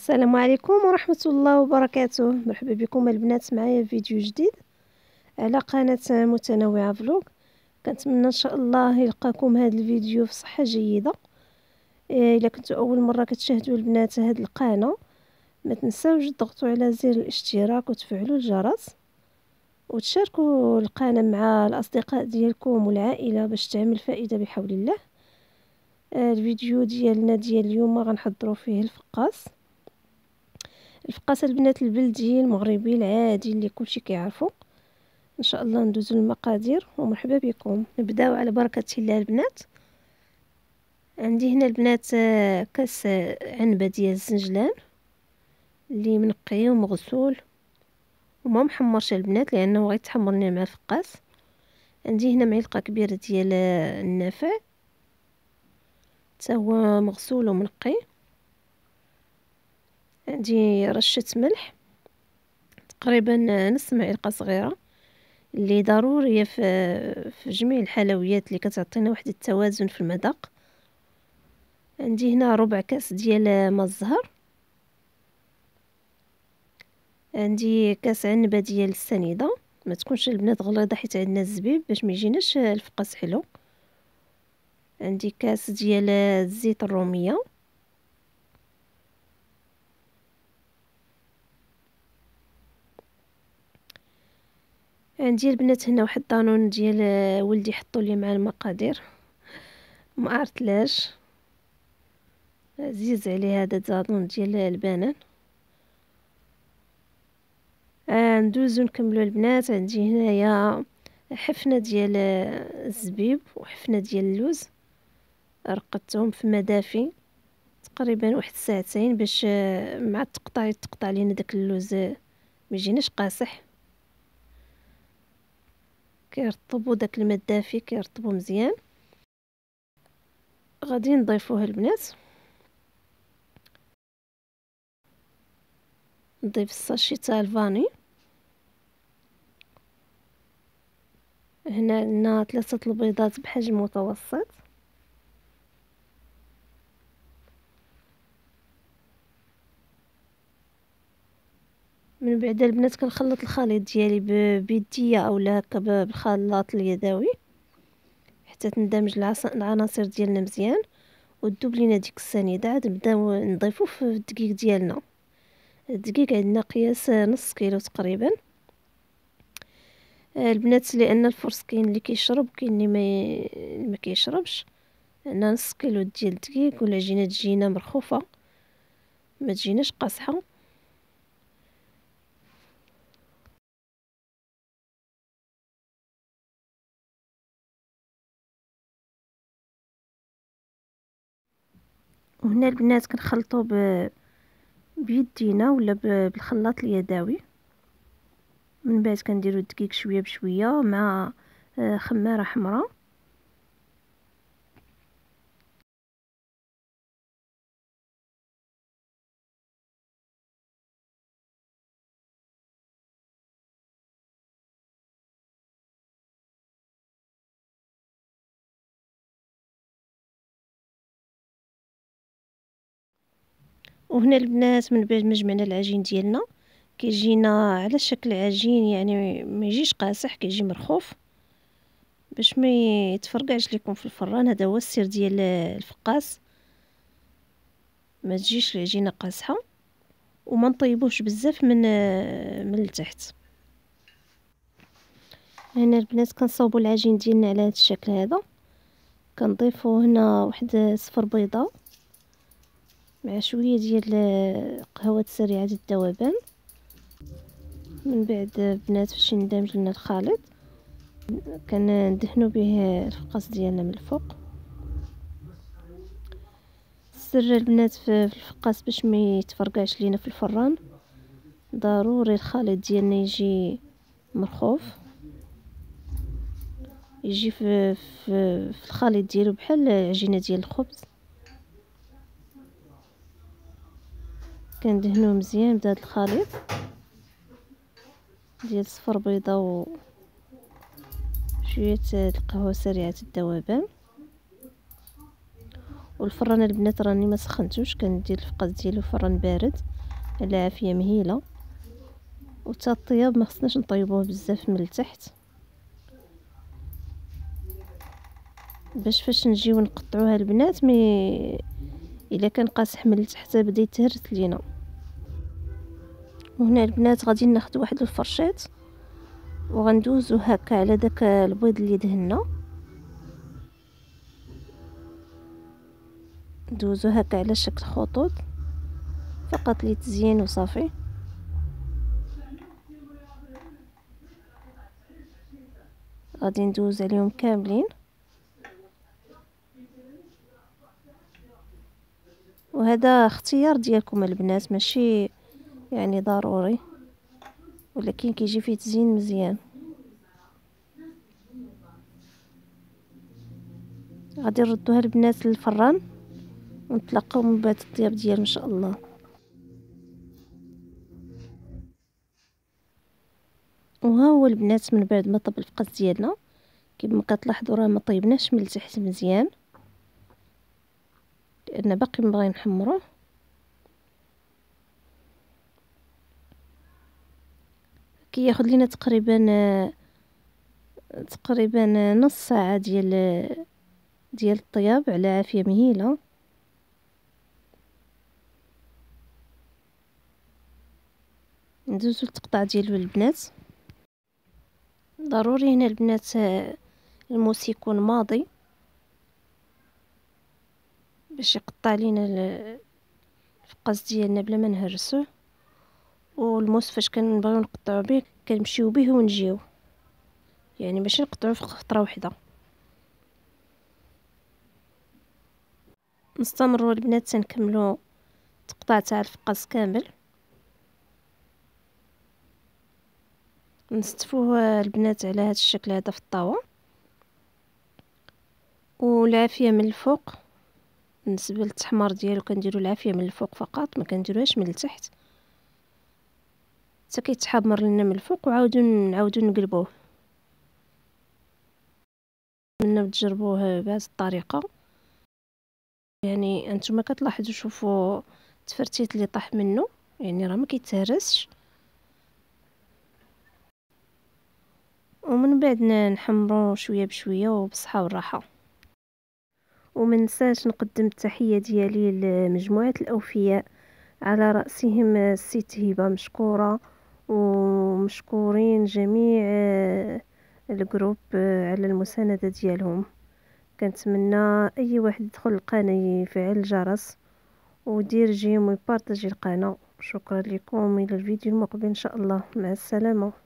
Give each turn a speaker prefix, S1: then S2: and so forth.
S1: السلام عليكم ورحمة الله وبركاته. مرحبا بكم البنات معايا في فيديو جديد على قناة متنوعة فلوق. كنتمنى ان شاء الله يلقاكم هذا الفيديو في صحة جيدة. الا كنتوا اول مرة كتشاهدوا البنات هذه القناة، ما تنساوش تضغطوا على زر الاشتراك وتفعلوا الجرس وتشاركوا القناة مع الاصدقاء ديالكم والعائلة باش تعمل فائدة بحول الله. الفيديو ديالنا ديال اليوم غنحضروا فيه الفقاس البنات البلدي المغربي العادي اللي كلشي كيعرفو. ان شاء الله ندوزو المقادير ومرحبا بكم. نبداو على بركه الله البنات. عندي هنا البنات كاس عنبه ديال الزنجلان اللي منقي ومغسول وما محمرش البنات لانه غيتحمر لنا مع الفقاس. عندي هنا معلقه كبيره ديال النافع حتى هو مغسول ومنقي. عندي رشه ملح تقريبا نص معلقه صغيره اللي ضروريه في جميع الحلويات اللي كتعطينا واحد التوازن في المذاق. عندي هنا ربع كاس ديال ماء الزهر. عندي كاس عنبه ديال السنيده، ما تكونش البنات غليظه حيت عندنا الزبيب باش ما يجيناش الفقاس حلو. عندي كاس ديال الزيت الروميه. عندي البنات هنا واحد الطانون ديال ولدي حطوا لي مع المقادير، ما عرفتلاش عزيز عليه هذا الطانون ديال البنان. ندوزو نكملو البنات. عندي هنايا حفنه ديال الزبيب وحفنه ديال اللوز، رقدتهم في ماء دافي تقريبا واحد ساعتين باش مع تقطع لينا داك اللوز ما يجيناش قاصح. كيرطبوا داك الماء الدافي كيرطبوا مزيان. غادي نضيفوها البنات. نضيف الساشي تاع الفاني. هنا عندنا 3 البيضات بحجم متوسط. من بعد البنات كنخلط الخليط ديالي بيديه اولا هكا بالخلاط اليدوي حتى تندمج العناصر ديالنا مزيان وتذوب لينا ديك السنيده. عاد نبداو نضيفو في الدقيق ديالنا. الدقيق عندنا قياس نص كيلو تقريبا البنات، لان الفرص كاين اللي كيشرب كاين اللي ما كيشربش. عندنا نص كيلو ديال الدقيق والعجينه تجينا مرخوفه ما تجيناش قاصحه. وهنا البنات كنخلطو بيدينا ولا بالخلاط اليدوي. من بعد كنديرو الدقيق شويه بشويه مع خماره حمراء. وهنا البنات من بعد ما جمعنا العجين ديالنا كيجينا على شكل عجين، يعني ما يجيش قاصح، كيجي مرخوف باش ما يتفرقعش لكم في الفران. هذا هو السر ديال الفقاس، ما تجيش العجينه قاصحه وما نطيبوش بزاف من التحت. هنا البنات كنصاوبوا العجين ديالنا على هذا الشكل هذا. كنضيفوا هنا واحد صفر بيضه مع شويه ديال قهوه سريعه الذوبان. من بعد بنات فاش يندمج لنا الخليط كندهنوا به الفقاس ديالنا من الفوق. السر البنات في الفقاس باش ما يتفرقعش لينا في الفران ضروري الخليط ديالنا يجي مرخوف، يجي في الخليط ديالو بحال عجينه ديال الخبز. كندهنوه مزيان بهذا الخليط ديال صفر بيضه وشويه القهوه سريعه الذوبان. والفران البنات راني ما سخنتوش، كندير الفقاس ديالو فران بارد العافيه مهيله. وتا الطياب ما خصناش نطيبوه بزاف من التحت، باش فاش نجيو نقطعوها البنات الا كان قاصح من التحت بدا يتهرس لينا. وهنا البنات غادي ناخذ واحد الفرشات وغندوزو هكا على داك البيض اللي دهنا، ندوزو هكا على شكل خطوط فقط للتزيين وصافي. غادي ندوز عليهم كاملين، وهذا اختيار ديالكم البنات، ماشي يعني ضروري، ولكن كيجي فيه تزيين مزيان. غادي نردوها البنات للفران ونتلاقاو من بعد الطياب ديال ان شاء الله. وها هو البنات من بعد ما طاب الفقاس ديالنا كما كتلاحظوا راه ما طيبناش من التحت مزيان لان باقي نبغي نحمروه. كياخذ لينا تقريبا نص ساعه ديال الطياب على عافيه مهيله. ندوزو التقطاع ديالو البنات. ضروري هنا البنات الموس يكون ماضي باش يقطع لينا الفقاس ديالنا بلا ما نهرسوه. والموس فاش كنبغيو نقطعو به كنمشيو به ونجيو، يعني ماشي نقطعو في خطره واحده. نستمروا البنات تنكملوا تقطاع تاع الفقاس كامل. نستفوه البنات على هذا الشكل هذا في الطاوه، والعافيه من الفوق بالنسبه للتحمار ديالو كنديروا العافيه من الفوق فقط، ما كنديروهاش من التحت حتى كيتحمر لنا من الفوق، نعاودو نقلبوه. نتمنى تجربوه بهذه الطريقه. يعني انتما كتلاحظوا شوفوا التفرتيت اللي طاح منه، يعني راه ما كيتهرسش. ومن بعد نحمرو شويه بشويه وبصحه والراحه. وما ننساش نقدم التحيه ديالي لمجموعه الاوفياء على راسهم الست هبه مشكوره، ومشكورين جميع الجروب على المسانده ديالهم. كنتمنى اي واحد يدخل القناه يفعل الجرس ودير جيم ويبارطاجي القناه. شكرا لكم، الى الفيديو المقبل ان شاء الله، مع السلامه.